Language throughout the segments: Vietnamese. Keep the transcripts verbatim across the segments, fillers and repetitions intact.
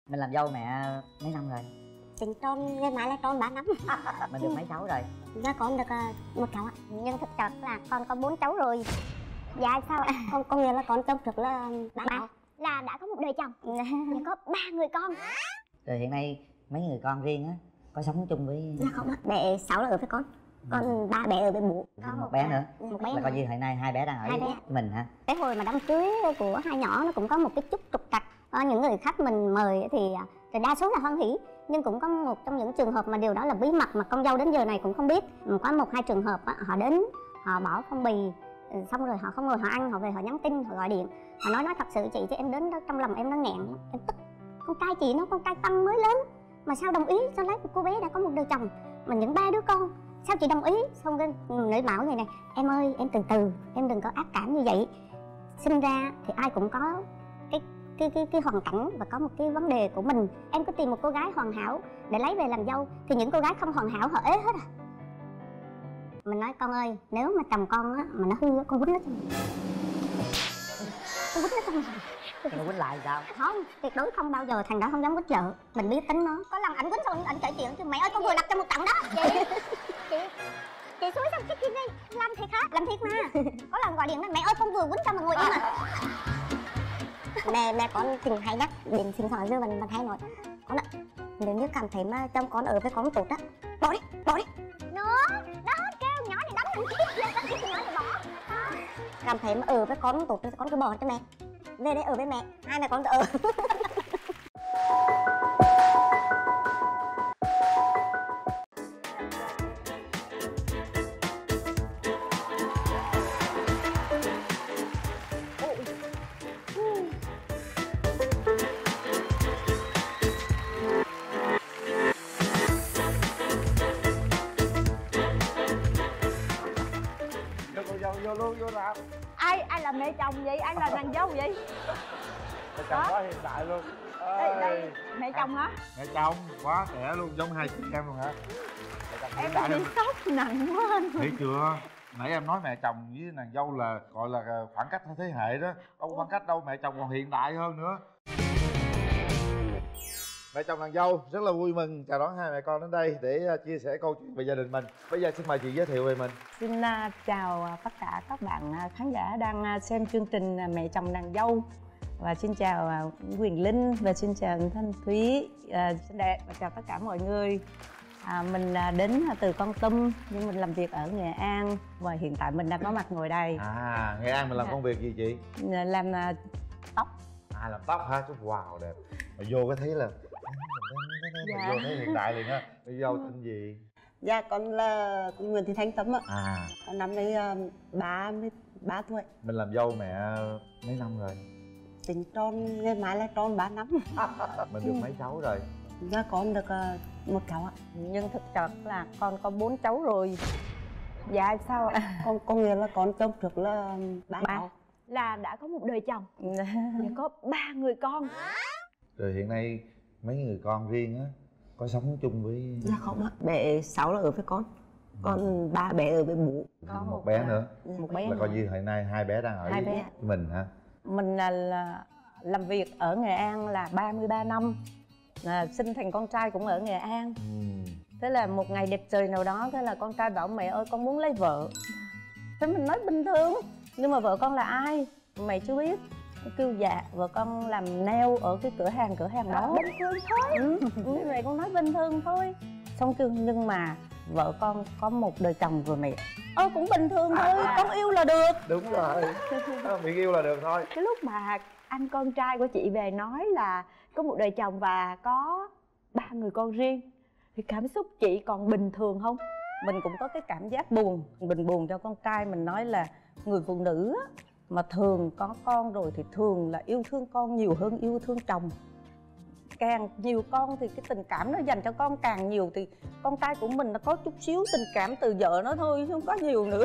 Mình làm dâu mẹ mấy năm rồi? Tính tròn ngày mai là tròn ba năm. Mình được mấy cháu rồi? Dạ con được uh, một cháu ạ. Nhưng thực chất là con có bốn cháu rồi. Dạ sao ạ? Con có nghĩa là con chồng trước là ba cháu. Là đã có một đời chồng. Và có ba người con. Rồi hiện nay mấy người con riêng á có sống chung với? Dạ không ạ. Mẹ sáu là ở với con. Còn ba bé ở với bố. Có một bé nữa. Một bé là coi như hiện nay hai bé đang ở hai với bé. mình hả? Cái hồi mà đám cưới của hai nhỏ nó cũng có một cái chút trục trặc. Có những người khách mình mời thì, thì đa số là hoan hỉ, nhưng cũng có một trong những trường hợp mà điều đó là bí mật mà con dâu đến giờ này cũng không biết. Có một hai trường hợp họ đến, họ bỏ phong bì xong rồi họ không ngồi họ ăn, họ về họ nhắn tin, họ gọi điện, họ nói nói thật sự chị chứ em đến đó trong lòng em nó nghẹn, em tức. Con trai chị nó con trai Tân mới lớn mà sao đồng ý cho lấy một cô bé đã có một đời chồng mà những ba đứa con, sao chị đồng ý? Xong cái người bảo này này, em ơi em từ từ, em đừng có ác cảm như vậy. Sinh ra thì ai cũng có cái cái cái cái hoàn cảnh và có một cái vấn đề của mình. Em cứ tìm một cô gái hoàn hảo để lấy về làm dâu thì những cô gái không hoàn hảo họ ế hết à. Mình nói con ơi, nếu mà chồng con á mà nó hư á, con quýnh nó cho mình. Con quýnh nó cho mình. Nó quýnh lại sao? Không, tuyệt đối không bao giờ, thằng đó không dám quýnh vợ. Mình biết tính nó. Có lần ảnh quýnh xong ảnh kể chuyện chứ mẹ ơi con vừa đặt cho một trận đó. Chị, chị, chị xúi xong cái kia đi, làm thiệt hả? Làm thiệt mà. Có lần gọi điện nói mẹ ơi con vừa quýnh cho mà ngồi im à. Mẹ mẹ con thường hay nhắc đến sinh thoảng rồi mình mình hay nói con ạ, nếu như cảm thấy mà chồng con ở với con tốt á, bỏ đi, bỏ đi. Nó, đó kêu nhỏ này đánh mình chết lên, đánh chết nhỏ này bỏ. Cảm thấy mà ở với con tốt thì con cứ bỏ cho mẹ. Về đây ở với mẹ, hai mẹ con cứ ở. Vô luôn, vô nào. Ai ai là mẹ chồng vậy? Ai là nàng dâu vậy? Mẹ chồng quá hiện đại luôn. Đây, đây, mẹ chồng hả? Mẹ chồng quá trẻ luôn, giống hai chị em luôn hả? Em bị sốc nặng quá anh. Thấy chưa? Nãy em nói mẹ chồng với nàng dâu là gọi là khoảng cách thế hệ đó. Đâu có khoảng cách đâu, mẹ chồng còn hiện đại hơn nữa. Mẹ chồng nàng dâu rất là vui mừng chào đón hai mẹ con đến đây để chia sẻ câu chuyện về gia đình mình. Bây giờ xin mời chị giới thiệu về mình. Xin uh, chào tất cả các bạn uh, khán giả đang uh, xem chương trình uh, Mẹ chồng nàng dâu. Và xin chào uh, Quyền Linh và xin chào Thanh Thúy, uh, xinh đẹp và chào tất cả mọi người. À, mình uh, đến uh, từ Kon Tum nhưng mình làm việc ở Nghệ An và hiện tại mình đang có mặt ngồi đây. À, Nghệ An mình làm công việc gì chị? Uh, làm uh, tóc. À, làm tóc hả? Chút wow đẹp. Mà vô cái thấy là dạ. Vô thấy hiện đại liền á. Đi dâu tên gì? Dạ con là Nguyễn Thị Thanh Tâm ạ. À. Con năm nay ba mươi ba tuổi. Mình làm dâu mẹ mấy năm rồi? Tính tròn ngày mai là tròn ba năm. Mình được mấy cháu rồi? Dạ con được uh, một cháu ạ. Nhưng thực chất là con có bốn cháu rồi. Dạ sao ạ? Con có nghĩa là con chồng trước là ba cháu. Là đã có một đời chồng và có ba người con. Rồi hiện nay mấy người con riêng á có sống chung với? Dạ không ạ. Bé sáu là ở với con, còn ba bé ở với bố. Có một, một bé nữa. Một bé là coi như hiện nay hai bé đang ở hai với bé. mình hả? Mình là, là làm việc ở Nghệ An là ba mươi ba năm, à, sinh thành con trai cũng ở Nghệ An. ừ. Thế là một ngày đẹp trời nào đó, thế là con trai bảo mẹ ơi con muốn lấy vợ. Thế mình nói bình thường, nhưng mà vợ con là ai mày chưa biết. Kêu dạ vợ con làm nail ở cái cửa hàng cửa hàng đó. Bình thường thôi. ừ. Vậy con nói bình thường thôi. Xong kêu nhưng mà vợ con có một đời chồng rồi mẹ. Ơ cũng bình thường thôi, à. Con yêu là được. Đúng rồi, miệng yêu là được thôi. Cái lúc mà anh con trai của chị về nói là có một đời chồng và có ba người con riêng thì cảm xúc chị còn bình thường không? Mình cũng có cái cảm giác buồn. Mình buồn cho con trai, mình nói là người phụ nữ á, mà thường có con rồi thì thường là yêu thương con nhiều hơn yêu thương chồng. Càng nhiều con thì cái tình cảm nó dành cho con càng nhiều, thì con trai của mình nó có chút xíu tình cảm từ vợ nó thôi, không có nhiều nữa.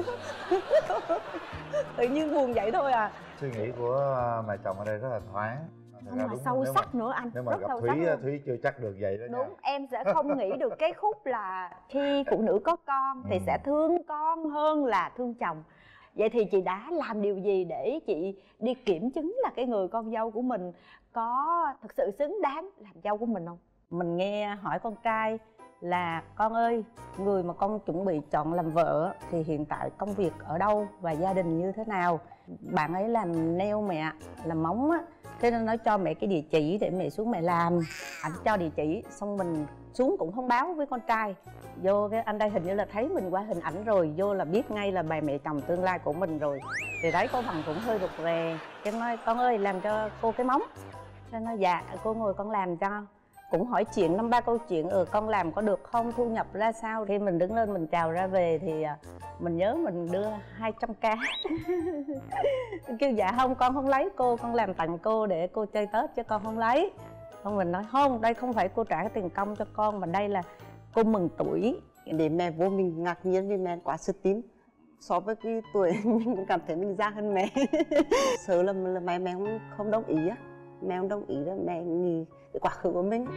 Tự nhiên buồn vậy thôi à. Suy nghĩ của mẹ chồng ở đây rất là thoáng. Không mà sâu sắc mà, nữa anh. Nếu mà rất gặp sâu Thúy, sắc Thúy chưa chắc được vậy đó. Đúng, nha. em sẽ không nghĩ được cái khúc là khi phụ nữ có con thì ừ. sẽ thương con hơn là thương chồng. Vậy thì chị đã làm điều gì để chị đi kiểm chứng là cái người con dâu của mình có thực sự xứng đáng làm dâu của mình không? Mình nghe hỏi con trai là con ơi, người mà con chuẩn bị chọn làm vợ thì hiện tại công việc ở đâu và gia đình như thế nào. Bạn ấy làm nail mẹ, làm móng á, thế nên nó cho mẹ cái địa chỉ để mẹ xuống mẹ làm. Anh cho địa chỉ xong mình xuống cũng không báo với con trai. Vô cái anh đây hình như là thấy mình qua hình ảnh rồi, vô là biết ngay là bà mẹ chồng tương lai của mình rồi. Thì đấy có phần cũng hơi rụt rè. Cái nói con ơi làm cho cô cái móng. Thế nó dạ cô ngồi con làm cho. Cũng hỏi chuyện năm ba câu chuyện, ừ con làm có được không, thu nhập ra sao. Khi mình đứng lên mình chào ra về thì mình nhớ mình đưa hai trăm k. Kêu dạ không con không lấy cô, con làm tặng cô để cô chơi Tết chứ con không lấy. Không, mình nói không, đây không phải cô trả cái tiền công cho con mà đây là cô mừng tuổi. Để mẹ vô mình ngạc nhiên vì mẹ quá tự tin. So với cái tuổi mình cũng cảm thấy mình già hơn mẹ. Sợ là, là mẹ mẹ không, không đồng ý á. Mẹ không đồng ý đó, mẹ nghĩ cái quá khứ của mình.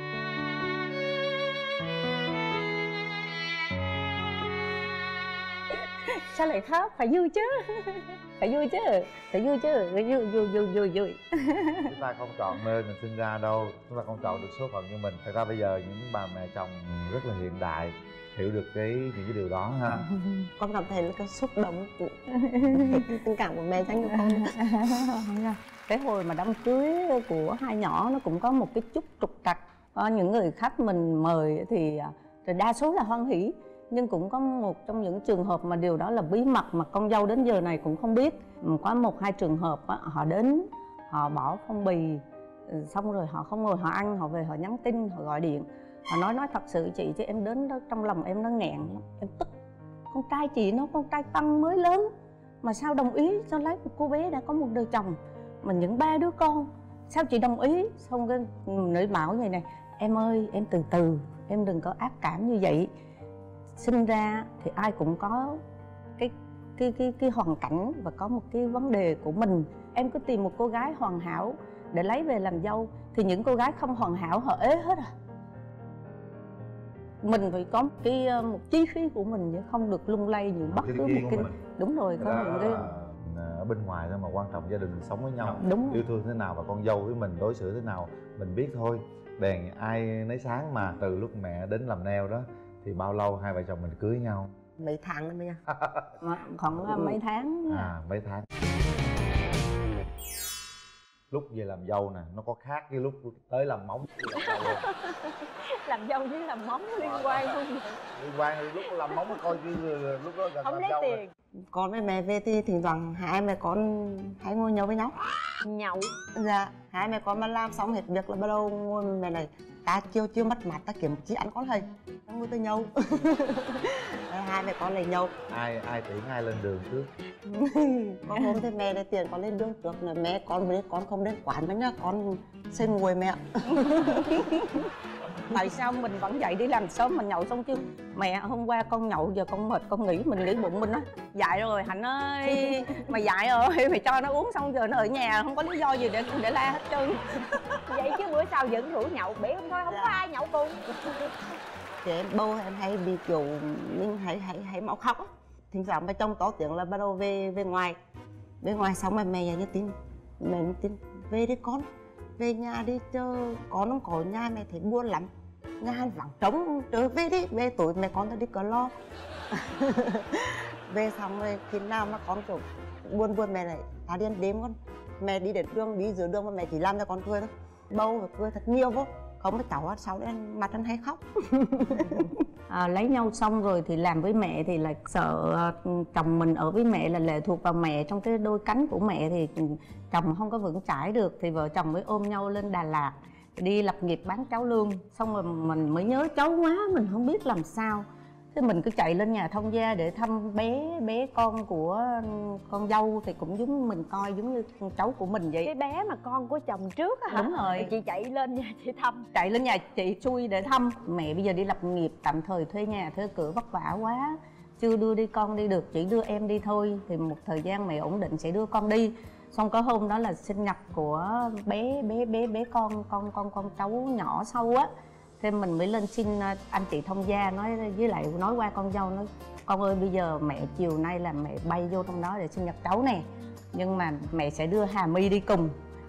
Sao lại khóc? Phải vui chứ. Phải vui chứ. Phải vui chứ. Vui vui vui vui vui vui. Chúng ta không chọn nơi mình sinh ra đâu, chúng ta không chọn được số phận của mình. Thật ra bây giờ những bà mẹ chồng rất là hiện đại, hiểu được cái những cái điều đó ha. Con cảm thấy là cái xúc động của tình cảm của mẹ dành cho con. Cái hồi mà đám cưới của hai nhỏ nó cũng có một cái chút trục trặc. Có những người khách mình mời thì đa số là hoan hỉ, nhưng cũng có một trong những trường hợp mà điều đó là bí mật mà con dâu đến giờ này cũng không biết. Có một hai trường hợp họ đến, họ bỏ phong bì xong rồi họ không ngồi họ ăn, họ về họ nhắn tin, họ gọi điện, họ nói nói thật sự chị chứ em đến đó trong lòng em nó nghẹn, em tức. Con trai chị nó con trai Tân mới lớn mà sao đồng ý cho lấy một cô bé đã có một đời chồng mà những ba đứa con, sao chị đồng ý? Xong cái nữ bảo vậy này, em ơi em từ từ, em đừng có ác cảm như vậy. Sinh ra thì ai cũng có cái cái cái cái hoàn cảnh và có một cái vấn đề của mình. Em cứ tìm một cô gái hoàn hảo để lấy về làm dâu thì những cô gái không hoàn hảo họ ế hết à. Mình phải có cái một chí khí của mình chứ không được lung lay như bất cứ một cái. Đúng rồi, có những cái ở bên ngoài thôi mà quan trọng gia đình sống với nhau, đúng yêu thương thế nào và con dâu với mình đối xử thế nào mình biết thôi. Đèn ai nấy sáng mà. Từ lúc mẹ đến làm nail đó thì bao lâu hai vợ chồng mình cưới nhau? Mấy tháng nữa nha. Khoảng mấy tháng. À mấy tháng. Lúc về làm dâu nè, nó có khác với lúc tới làm móng. Làm dâu với làm móng liên quan không? Liên quan, lúc làm móng coi như lúc đó gần không làm lấy dâu tiền rồi. Con với mẹ về thì thỉnh thoảng hai mẹ con hay ngồi nhậu với nhau. Nhậu? Dạ, hai mẹ con mà làm xong hết việc là bắt đầu ngồi mẹ này, ta chiêu chiêu mất mặt ta kiếm chi ăn con thầy, ta ngồi tới nhậu. Hai mẹ con lại nhậu. Ai ai tiễn ai lên đường trước? Con hôm thì mẹ để tiền con lên đường trước, là mẹ con với con không đến quán nữa nhá, con xin ngồi mẹ. Tại sao mình vẫn dậy đi làm sớm mà nhậu xong chứ? Mẹ hôm qua con nhậu giờ con mệt con nghỉ, mình nghĩ bụng mình á dại rồi Hạnh ơi, mày dại rồi mày cho nó uống xong giờ nó ở nhà không có lý do gì để để la hết trơn. Vậy chứ bữa sau vẫn rủ nhậu bể không thôi, không dạ. Có ai nhậu cùng. Thì em bầu em hay bị kiểu mình hay hay hay máu khóc á. Thỉnh thoảng mà trong to tiếng là bắt đầu về về ngoài. Về ngoài xong rồi mẹ nhắn tin, mẹ nhắn tin về đi con, về nhà đi chơi, con không có nhà mẹ thấy buồn lắm, nhà vắng trống, trở về đi, về tối mẹ con ta đi cờ lo. Về xong rồi khi nào mà con kiểu buồn buồn mẹ lại ta đi ăn đêm con, mẹ đi đến đường đi giữa đường mà mẹ chỉ làm cho con cười thôi, bầu và cười thật nhiều vô, không có cháu sau đấy mặt anh hay khóc. À, lấy nhau xong rồi thì làm với mẹ thì là sợ chồng mình ở với mẹ là lệ thuộc vào mẹ, trong cái đôi cánh của mẹ thì chồng không có vững chãi được, thì vợ chồng mới ôm nhau lên Đà Lạt đi lập nghiệp bán cháo lương. Xong rồi mình mới nhớ cháu quá, mình không biết làm sao, thế mình cứ chạy lên nhà thông gia để thăm bé bé con của con dâu, thì cũng giống mình coi giống như con cháu của mình vậy. Cái bé mà con của chồng trước á hả? Đúng rồi. Thì chị chạy lên nhà chị thăm. Chạy lên nhà chị xui để thăm. Mẹ bây giờ đi lập nghiệp tạm thời thuê nhà thuê cửa vất vả quá, chưa đưa đi con đi được, chỉ đưa em đi thôi. Thì một thời gian mẹ ổn định sẽ đưa con đi. Xong có hôm đó là sinh nhật của bé bé bé bé con con con con cháu nhỏ sau á, thế mình mới lên xin anh chị thông gia, nói với lại nói qua con dâu, nói con ơi bây giờ mẹ chiều nay là mẹ bay vô trong đó để sinh nhật cháu nè, nhưng mà mẹ sẽ đưa Hà My đi cùng.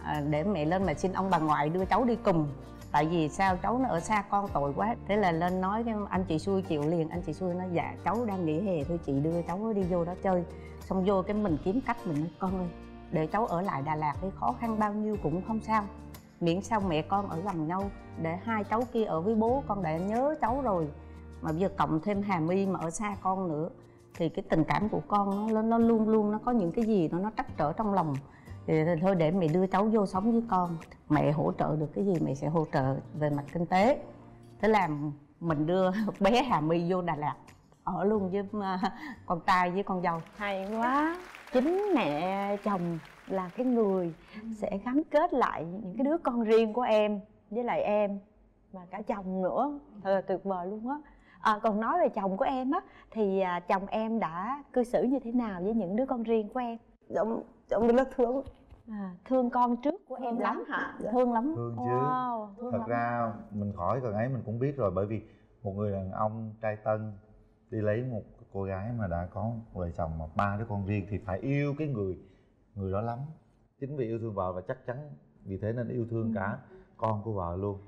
à, để mẹ lên mà xin ông bà ngoại đưa cháu đi cùng. Tại vì sao cháu nó ở xa con tội quá. Thế là lên nói cái anh chị xui chịu liền. Anh chị xui nói dạ cháu đang nghỉ hè thôi chị đưa cháu đi vô đó chơi. Xong vô cái mình kiếm cách mình nói con ơi để cháu ở lại Đà Lạt đi, khó khăn bao nhiêu cũng không sao, miễn sao mẹ con ở gần nhau, để hai cháu kia ở với bố con đã nhớ cháu rồi. Mà bây giờ cộng thêm Hà My mà ở xa con nữa thì cái tình cảm của con nó, nó luôn luôn nó có những cái gì nó nó trắc trở trong lòng. Thì thôi để mẹ đưa cháu vô sống với con, mẹ hỗ trợ được cái gì mẹ sẽ hỗ trợ về mặt kinh tế. Thế là mình đưa bé Hà My vô Đà Lạt ở luôn với con trai với con dâu. Hay quá. Chính mẹ chồng là cái người sẽ gắn kết lại những cái đứa con riêng của em với lại em và cả chồng nữa. Thật là tuyệt vời luôn á. À, còn nói về chồng của em á thì à, chồng em đã cư xử như thế nào với những đứa con riêng của em? Chồng chồng rất thương. À, thương con trước của em lắm hả? Dạ. Thương lắm. Thương chứ. Wow, thương Thật lắm. ra mình khỏi cần ấy mình cũng biết rồi, bởi vì một người đàn ông trai tân đi lấy một cô gái mà đã có một vợ chồng mà ba đứa con riêng thì phải yêu cái người người đó lắm. Chính vì yêu thương vợ và chắc chắn vì thế nên yêu thương cả con của vợ luôn.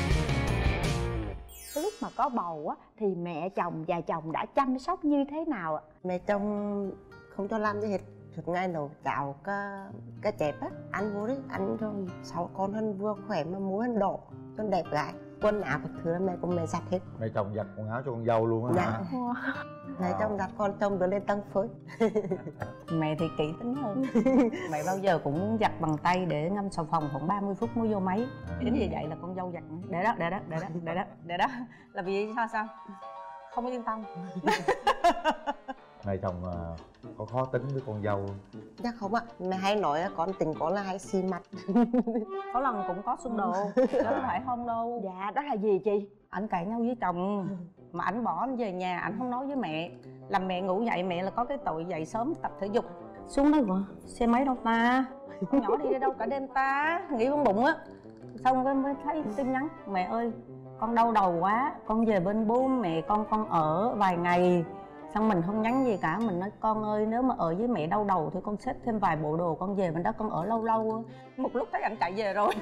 Cái lúc mà có bầu á thì mẹ chồng và chồng đã chăm sóc như thế nào ạ? Mẹ chồng không cho làm gì hết, suốt ngày nấu cháo cá cá chép á, ăn vô đấy, ăn cho sáu con hơn vừa khỏe mà mũi hơn đỏ, con đẹp gái. Quần áo các thứ là mẹ của mẹ giặt hết. Mẹ chồng giặt quần áo cho con dâu luôn á Dạ. hả? Mẹ chồng giặt con chồng đưa lên tăng phới. Mẹ thì kỹ tính hơn. Mẹ bao giờ cũng giặt bằng tay để ngâm xà phòng khoảng ba mươi phút mới vô máy. Chính vì vậy là con dâu giặt để đó, để đó, để đó, để đó, để đó. Là vì sao sao? Không yên tâm. Mẹ chồng à, có khó tính với con dâu? Chắc không ạ, mẹ hay nói con tình con là hay xì mặt. Có lần cũng có xung đột, chứ không phải không đâu. Dạ, đó là gì chị? Ảnh cãi nhau với chồng mà ảnh bỏ anh về nhà, ảnh không nói với mẹ. Làm mẹ ngủ dậy, mẹ là có cái tội dậy sớm tập thể dục. Xuống nói gọi xe máy đâu ta, con nhỏ đi đi đâu cả đêm ta, nghĩ bụng bụng á. Xong cái mới thấy tin nhắn mẹ ơi con đau đầu quá, con về bên bố mẹ con con ở vài ngày. Xong mình không nhắn gì cả, mình nói con ơi nếu mà ở với mẹ đau đầu thì con xếp thêm vài bộ đồ con về bên đó con ở lâu lâu. Một lúc thấy anh chạy về rồi.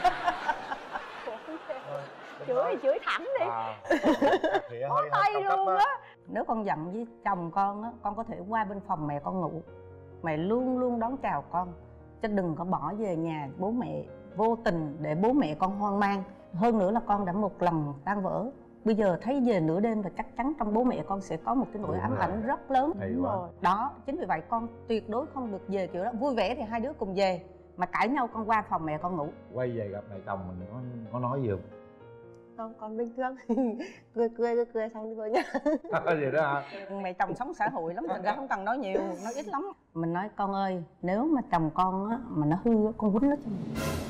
Chửi thì chửi thẳng đi. À, Có tay luôn á. Nếu con giận với chồng con á, con có thể qua bên phòng mẹ con ngủ, mẹ luôn luôn đón chào con, chứ đừng có bỏ về nhà bố mẹ vô tình để bố mẹ con hoang mang. Hơn nữa là con đã một lần tan vỡ, bây giờ thấy về nửa đêm và chắc chắn trong bố mẹ con sẽ có một cái nỗi Đúng ám rồi. ảnh rất lớn. Hay Đúng quá. rồi. Đó, chính vì vậy con tuyệt đối không được về kiểu đó. Vui vẻ thì hai đứa cùng về, mà cãi nhau con qua phòng mẹ con ngủ. Quay về gặp mẹ chồng mình có có nói gì không? Không, con bình thường. cười cười cười cười xong đi vào nhà. Vậy đó hả? Mẹ chồng sống xã hội lắm, thành ra không cần nói nhiều, nói ít lắm. Mình nói con ơi, nếu mà chồng con á mà nó hư á, con quýnh nó cho mày.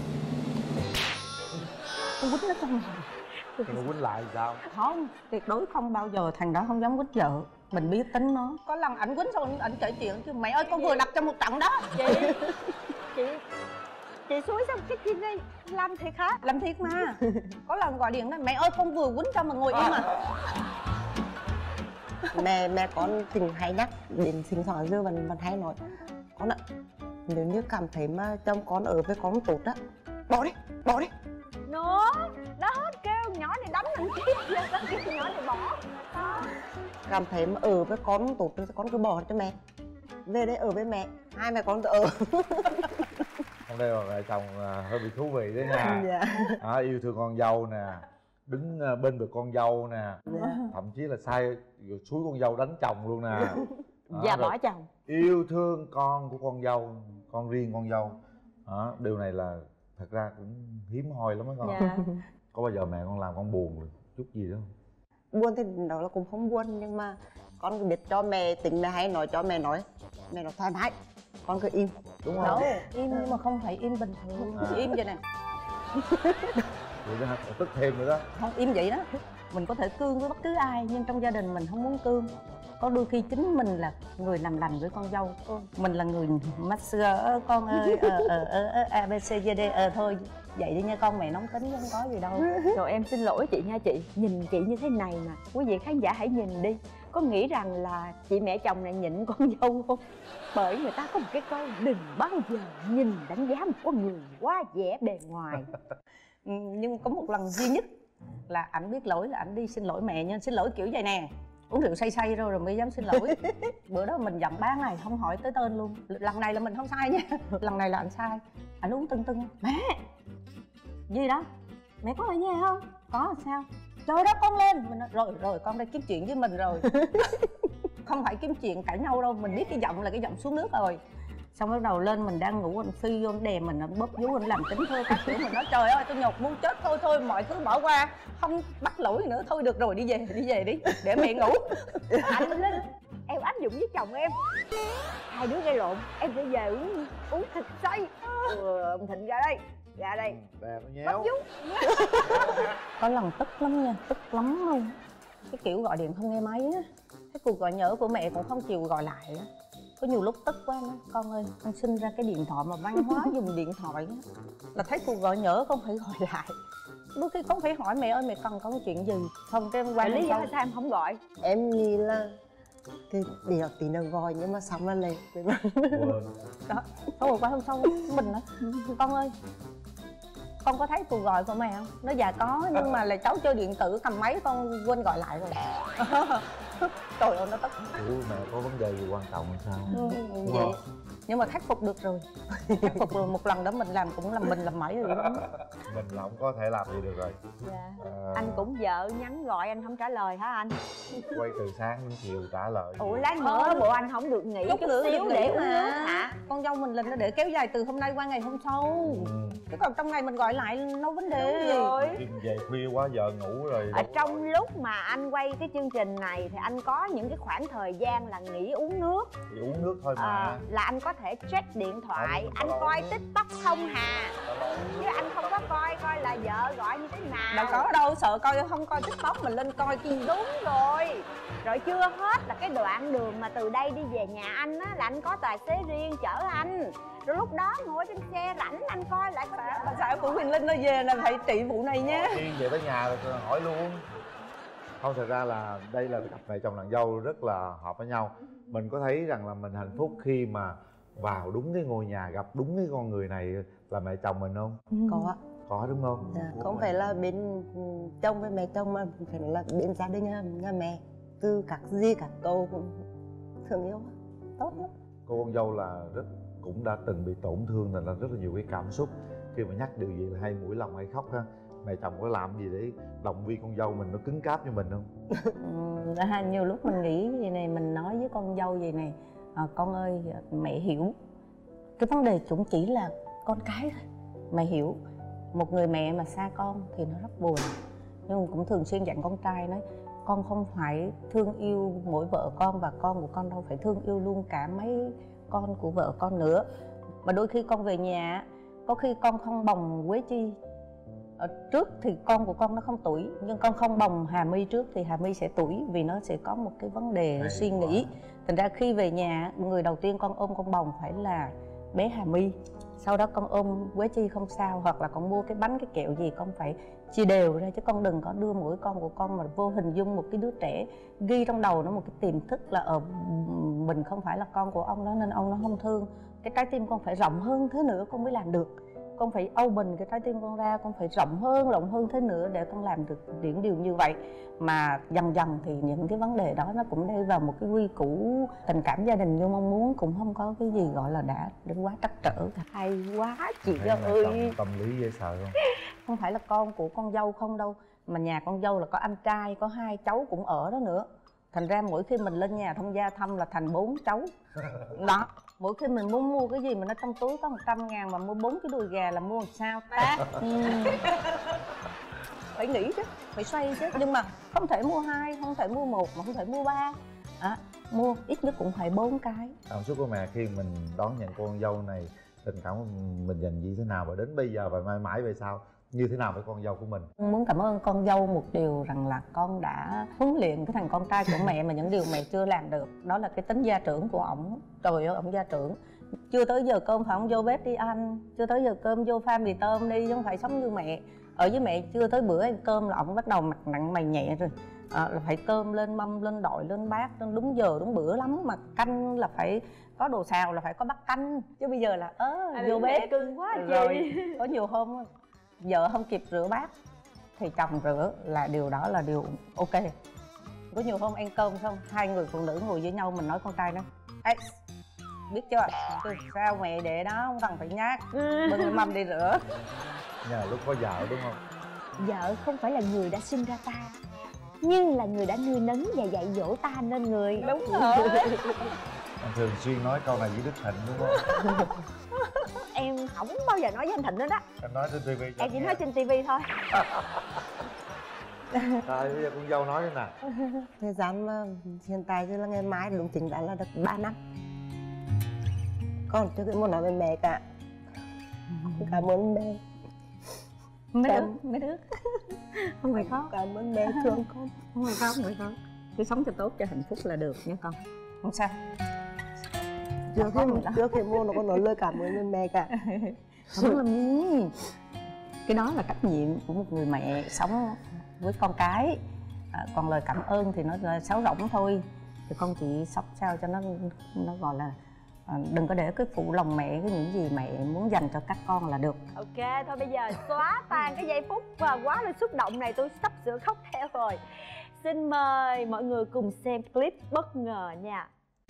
Con quýnh nó cho mày. Nó quýnh lại thì sao? Không, tuyệt đối không bao giờ, thằng đó không dám quýnh vợ. Mình biết tính nó. Có lần ảnh quýnh xong ảnh kể chuyện chứ mẹ ơi con vừa đập cho một trận đó. Chị Chị Chị xúi xong cái chi đi làm thiệt hả? Làm thiệt mà. Có lần gọi điện nói mẹ ơi con vừa quýnh cho mà ngồi im à. Mẹ mẹ con tình hay nhắc đến sinh thoảng dư vẫn vẫn hay nói con ạ, nếu như cảm thấy mà chồng con ở với con tốt á, bỏ đi bỏ đi. Nó đó kêu nhỏ này đánh thằng kia, đó kêu nhỏ này bỏ. Đó. Cảm thấy mà ở với con tốt thì con cứ bỏ cho mẹ, về đây ở với mẹ, hai mẹ con tự ở. Hôm nay là mẹ chồng à, hơi bị thú vị đấy nha. Dạ. À, yêu thương con dâu nè, đứng à, bên vực con dâu nè, Dạ. thậm chí là sai rồi xúi con dâu đánh chồng luôn nè. Đó, Và rồi bỏ chồng. yêu thương con của con dâu, con riêng con dâu. Đó, điều này là thật ra cũng hiếm hoi lắm á con. Dạ. Có bao giờ mẹ con làm con buồn rồi chút gì đó không? Buồn thì đó là cũng không buồn, nhưng mà con cứ biết cho mẹ tính, mẹ hay nói cho mẹ nói, mẹ nói thoải mái, con cứ im, đúng không? Đâu, im nhưng mà không phải im bình thường. À. Chỉ im vậy nè. Vậy đó hả? Còn tức thêm nữa đó. Không, im vậy đó. Mình có thể cương với bất cứ ai nhưng trong gia đình mình không muốn cương. Có đôi khi chính mình là người làm lành với con dâu. Mình là người master con ơi, ờ ờ ờ a bê xê đê ờ thôi vậy đi nha con, mẹ nóng tính chứ không có gì đâu. Rồi em xin lỗi chị nha chị. Nhìn chị như thế này mà quý vị khán giả hãy nhìn đi. có nghĩ rằng là chị mẹ chồng này nhịn con dâu không? Bởi người ta có một cái câu đừng bao giờ nhìn đánh giá một con người quá vẻ bề ngoài. Ừ, nhưng có một lần duy nhất là ảnh biết lỗi, là ảnh đi xin lỗi mẹ nha. Xin lỗi kiểu vậy nè, uống rượu say say rồi rồi mới dám xin lỗi. Bữa đó mình giận bán này không hỏi tới tên luôn. Lần này là mình không sai nha, lần này là anh sai. Ảnh uống tưng tưng, mẹ gì đó, mẹ có ở nhà không? Có sao? Trời đất con lên. Mình nói, rồi rồi con đây kiếm chuyện với mình rồi. Không phải kiếm chuyện cãi nhau đâu, mình biết cái giọng là cái giọng xuống nước rồi. Xong bắt đầu lên mình đang ngủ, anh phi vô anh đè mình, anh bóp vú, anh làm tính thơ các kiểu. Mình nói trời ơi tôi nhột muốn chết, thôi thôi mọi thứ bỏ qua, không bắt lỗi nữa, thôi được rồi đi về đi về đi để mẹ ngủ. Anh Linh, em áp dụng với chồng em, hai đứa gây lộn em sẽ về uống uống thịt xay. Ừ, ông Thịnh ra đây, ra đây Đẹp nó bóp nhéo. vú. Có lần tức lắm nha, tức lắm luôn. Cái kiểu gọi điện không nghe máy á, cái cuộc gọi nhỡ của mẹ cũng không chịu gọi lại á. Có nhiều lúc tức quá nói, con ơi con sinh ra cái điện thoại mà văn hóa dùng điện thoại á, là thấy cuộc gọi nhỡ con phải gọi lại. Đôi khi con phải hỏi mẹ ơi mẹ cần có chuyện gì không, cái em Vậy quan lý do sau. tại sao em không gọi? Em nghĩ là cái điều tí nào gọi nhưng mà xong là lên. Đó, xong rồi qua hôm sau mình nói con ơi con có thấy cuộc gọi của mẹ không? Nó dạ có, nhưng mà là cháu chơi điện tử cầm máy con quên gọi lại rồi. Trời ơi nó tức. Ủa mẹ có vấn đề gì quan trọng hay sao? Ừ, vậy nhưng mà khắc phục được rồi. Khắc phục rồi, một lần đó mình làm cũng làm mình làm mãi rồi đó. Mình là không có thể làm gì được rồi. Dạ. À, Anh cũng vợ nhắn gọi anh không trả lời hả anh? quay từ sáng đến chiều trả lời. Ủa lát nữa bộ anh không được nghỉ chút nữa xíu được để nghỉ uống mà. nước hả? Con dâu mình lên nó để kéo dài từ hôm nay qua ngày hôm sau. Ừ. Chứ còn trong ngày mình gọi lại đâu vấn đề. Đúng rồi. Kim về khuya quá vợ ngủ rồi. Ở đâu có trong gọi. lúc mà anh quay cái chương trình này thì anh có những cái khoảng thời gian là nghỉ uống nước. Thì uống nước thôi mà. À, là anh có thể check điện thoại, Không, anh không. coi tiktok không hà. Chứ anh không có coi coi là vợ gọi như thế nào. Đâu có đâu, sợ coi không coi tiktok mình lên coi cái gì. Đúng rồi. Rồi chưa hết là cái đoạn đường mà từ đây đi về nhà anh á là anh có tài xế riêng chở anh. Rồi lúc đó ngồi trên xe rảnh anh coi lại có Bà xã của Quỳnh Linh nó về là phải trị vụ này nha. Yên về tới nhà rồi hỏi luôn. Không, thật ra là đây là cặp mẹ chồng nàng dâu rất là hợp với nhau. Mình có thấy rằng là mình hạnh phúc khi mà vào đúng cái ngôi nhà, gặp đúng cái con người này là mẹ chồng mình không? Có ạ. Có đúng không? Dạ, không phải là bên chồng với mẹ chồng mà phải là bên gia đình nhà, nhà mẹ. Từ các dì các cô cũng thương yêu, tốt lắm. Cô con dâu là rất cũng đã từng bị tổn thương, nên là rất là nhiều cái cảm xúc. Khi mà nhắc điều gì là hay mũi lòng hay khóc ha. Mẹ chồng có làm gì để động viên con dâu mình nó cứng cáp như mình không? Ừ, nhiều lúc mình nghĩ vậy này, mình nói với con dâu vậy này, à, con ơi mẹ hiểu cái vấn đề cũng chỉ là con cái thôi. Mẹ hiểu một người mẹ mà xa con thì nó rất buồn, nhưng cũng thường xuyên dặn con trai nói con không phải thương yêu mỗi vợ con và con của con đâu, phải thương yêu luôn cả mấy con của vợ con nữa. Mà đôi khi con về nhà có khi con không bồng Quế Chi ở trước thì con của con nó không tuổi, nhưng con không bồng Hà My trước thì Hà My sẽ tuổi, vì nó sẽ có một cái vấn đề Hay suy quá. nghĩ. Thành ra khi về nhà người đầu tiên con ôm con bồng phải là bé Hà My, sau đó con ôm Quế Chi không sao, hoặc là con mua cái bánh cái kẹo gì con phải chia đều ra, chứ con đừng có đưa mỗi con của con mà vô hình dung một cái đứa trẻ ghi trong đầu nó một cái tiềm thức là ở mình không phải là con của ông đó nên ông nó không thương. Cái trái tim con phải rộng hơn thế nữa con mới làm được. Con phải open cái trái tim con ra, con phải rộng hơn rộng hơn thế nữa để con làm được những điều như vậy. Mà dần dần thì những cái vấn đề đó nó cũng đi vào một cái quy củ tình cảm gia đình như mong muốn, cũng không có cái gì gọi là đã đến quá trắc trở cả. Hay quá chị Thấy mẹ ơi. chồng tâm lý dễ sợ không? Không phải là con của con dâu không đâu, mà nhà con dâu là có anh trai, có hai cháu cũng ở đó nữa. Thành ra mỗi khi mình lên nhà thông gia thăm là thành bốn cháu đó. Mỗi khi mình muốn mua cái gì mà nó trong túi có một trăm ngàn mà mua bốn cái đùi gà là mua làm sao ta? Ừ. Phải nghĩ chứ, phải xoay chứ, nhưng mà không thể mua hai, không thể mua một, mà không thể mua ba à, mua ít nhất cũng phải bốn cái. Cảm xúc của mẹ khi mình đón nhận cô con dâu này, tình cảm của mình dành như thế nào, và đến bây giờ và mãi mãi về sau như thế nào với con dâu của mình? Muốn cảm ơn con dâu một điều rằng là con đã huấn luyện cái thằng con trai của mẹ mà những điều mẹ chưa làm được, đó là cái tính gia trưởng của ổng. Trời ơi, ổng gia trưởng. Chưa tới giờ cơm phải ông vô bếp đi ăn, chưa tới giờ cơm vô pha mì tôm đi, chứ không phải sống như mẹ. Ở với mẹ chưa tới bữa ăn cơm là ổng bắt đầu mặt nặng mày nhẹ rồi. À, là phải cơm lên mâm, lên đội, lên bát, lên đúng giờ đúng bữa lắm. Mà canh là phải có đồ xào, là phải có bát canh. Chứ bây giờ là ớ vô bếp cưng quá rồi. Có nhiều hôm vợ không kịp rửa bát thì chồng rửa, là điều đó là điều ok. Có nhiều hôm ăn cơm xong hai người phụ nữ ngồi với nhau, mình nói con trai đó: ê, biết chưa, từ sao mẹ để đó không cần phải nhát, bưng cái mâm đi rửa. Nhà lúc có vợ đúng không? Vợ không phải là người đã sinh ra ta, nhưng là người đã nuôi nấng và dạy dỗ ta nên người. Đúng rồi. Anh thường xuyên nói câu này với Đức Thịnh đúng không? Em không bao giờ nói với anh Thịnh nữa đó. Em nói trên tivi. Em chỉ nói trên tivi thôi. Rồi bây giờ con dâu nói thế nào? Thời gian mà hiện tại chứ là ngày mai đúng chính đã là được ba năm. Con chưa có muốn nói với mẹ cả. Cảm ơn mẹ. Mấy đứa, Cảm... mấy đứa. Không phải khóc. Cảm ơn mẹ thương con. Không phải khóc, không phải khóc. Cứ sống cho tốt, cho hạnh phúc là được nha con. Không sao. Chưa khi, chưa khi mua nó có nói lời cảm ơn với mẹ cả. Không làm gì. Cái đó là trách nhiệm của một người mẹ sống với con cái. À, còn lời cảm ơn thì nó là sáo rỗng thôi. Thì con chỉ sống sao cho nó nó gọi là à, đừng có để cái phụ lòng mẹ cái những gì mẹ muốn dành cho các con là được. Ok, thôi bây giờ xóa tan cái giây phút và quá là xúc động này, tôi sắp sửa khóc theo rồi. Xin mời mọi người cùng xem clip bất ngờ nha.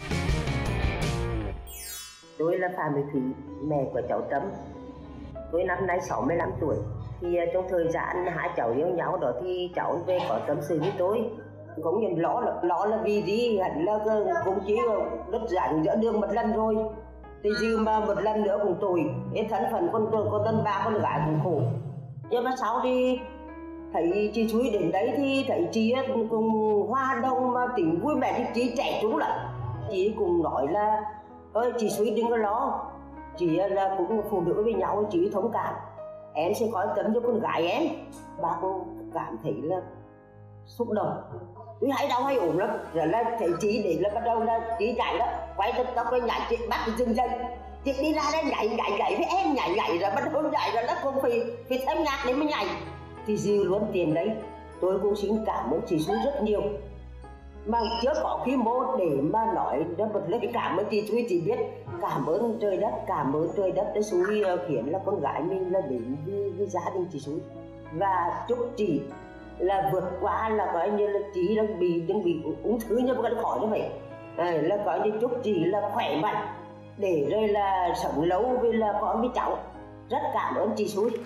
Tôi là Phạm Thị Thủy, mẹ của cháu Trâm. Tôi năm nay sáu mươi lăm tuổi. Thì trong thời gian hai cháu yêu nhau đó thì cháu về có tâm sự với tôi. Cũng nhận lõ là, lõ là vì gì, hẳn là cũng chỉ đất rảnh giữa đường một lần rồi. Thì dư mà một lần nữa cũng tồi, cái thân phận con, con tân ba con gái cũng khổ. Nhưng mà sau thì thấy chị Suối đến đấy thì thấy chị cùng hoa đông mà tính vui vẻ thì chị trẻ chúng lắm. Chị cũng nói là ơi chị Suối đừng có lo, chị là cũng phụ nữ với nhau, chị thông cảm, em sẽ có tấm cho con gái em. Bác cảm thấy là xúc động, tôi hay đau hay ổn lắm, rồi là thấy chị để là bắt đầu là chị chạy đó, quay tóc tóc cái nhảy chị bắt dừng dây, chị đi ra đây nhảy nhảy nhảy với em nhảy nhảy rồi bắt đầu nhảy rồi nó cũng phải phải thêm nhạc để mới nhảy. Thì dư luôn tiền đấy, tôi cũng xin cảm ơn chị Suối rất nhiều. Mà chưa có khi mô để mà nói ra một lời cảm ơn chị Suối, chỉ biết cảm ơn trời đất, cảm ơn trời đất để Suối khiến là con gái mình là đến với, với gia đình chị Suối. Và chúc chị là vượt qua là coi như là chị đang bị đang bị ung thư nhưng mà khỏi như vậy. À, là coi như chúc chị là khỏe mạnh để rồi là sống lâu với là con với cháu. Rất cảm ơn chị Suối.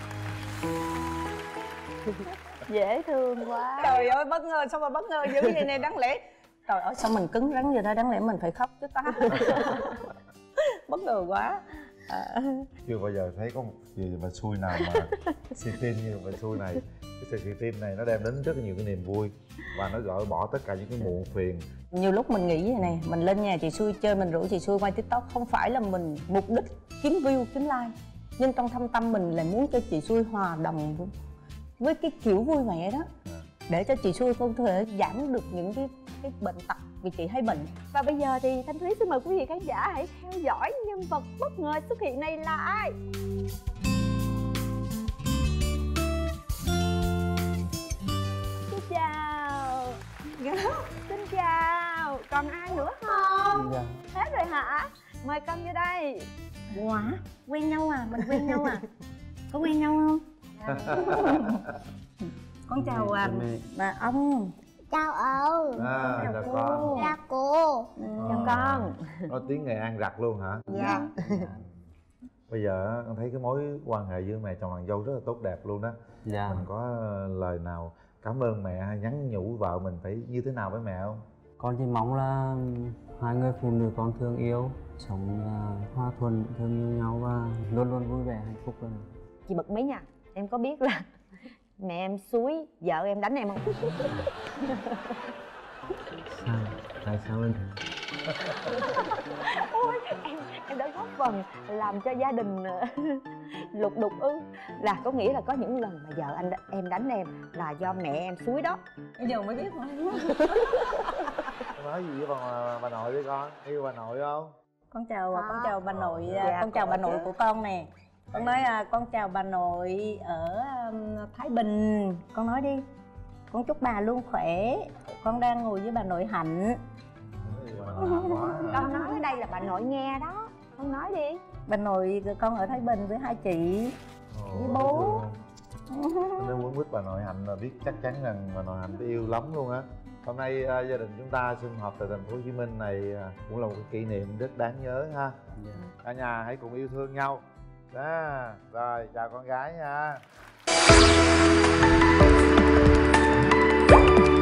Dễ thương quá. Trời ơi, bất ngờ, sao mà bất ngờ dữ vậy này, đáng lẽ trời ơi sao mình cứng rắn vậy đó, đáng lẽ mình phải khóc chứ ta. Bất ngờ quá. À. Chưa bao giờ thấy có một gì mà xui nào mà xì tin như mà xui này. Cái xì tin này nó đem đến rất nhiều cái niềm vui và nó gỡ bỏ tất cả những cái muộn phiền. Nhiều lúc mình nghĩ vậy này, mình lên nhà chị Suối chơi, mình rủ chị Suối quay TikTok, không phải là mình mục đích kiếm view, kiếm like, nhưng trong thâm tâm mình là muốn cho chị Suối hòa đồng với cái kiểu vui vẻ đó, để cho chị Suối có thể giảm được những cái cái bệnh tật vì chị hay bệnh. Và bây giờ thì Thanh Thúy xin mời quý vị khán giả hãy theo dõi nhân vật bất ngờ xuất hiện này là ai. Xin chào. Xin chào. Còn ai nữa không? Dạ. Hết rồi hả? Mời con vô đây. Ủa, quen nhau à? Mình quen nhau à? Có quen nhau không? Con chào à, bà ông. Chào ông. À, chào con. Chào cô. Ừ, chào con. Nói tiếng Nghệ An rặt luôn hả? Dạ. Bây giờ con thấy cái mối quan hệ giữa mẹ chồng nàng dâu rất là tốt đẹp luôn đó. Dạ. Mình có lời nào cảm ơn mẹ hay nhắn nhủ vợ mình phải như thế nào với mẹ không? Con chỉ mong là hai người phụ nữ con thương yêu, sống hòa thuận, thương yêu nhau và luôn luôn vui vẻ hạnh phúc. Chị bật mí nha, em có biết là mẹ em Suối vợ em đánh em không? Sao? Tại sao anh thế? Ôi, em em đã góp phần làm cho gia đình lục đục ư? Là có nghĩa là có những lần mà vợ anh em đánh em là do mẹ em Suối đó. Bây giờ mới biết mà. Nói gì với bà, bà nội với con? Yêu bà nội không? Con chào, con chào bà nội, Dạ, con chào bà nội của con nè. Con nói à, con chào bà nội ở um, Thái Bình. Con nói đi. Con chúc bà luôn khỏe. Con đang ngồi với bà nội Hạnh. Con nói ở đây là bà nội nghe đó. Con nói đi. Bà nội con ở Thái Bình với hai chị. Ồ, với bố. Nếu muốn biết bà nội Hạnh là biết chắc chắn rằng bà nội Hạnh yêu lắm luôn á. Hôm nay uh, gia đình chúng ta sum họp tại thành phố Hồ Chí Minh này uh, cũng là một cái kỷ niệm rất đáng nhớ ha. Cả nhà hãy cùng yêu thương nhau. Đó, rồi chào con gái nha.